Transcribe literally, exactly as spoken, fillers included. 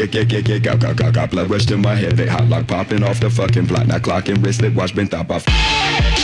yeah, yeah, yeah, yeah, got, got, got, got blood rush to my head, they hot like popping off the fucking block. Now clock and wristlet watch been thought off.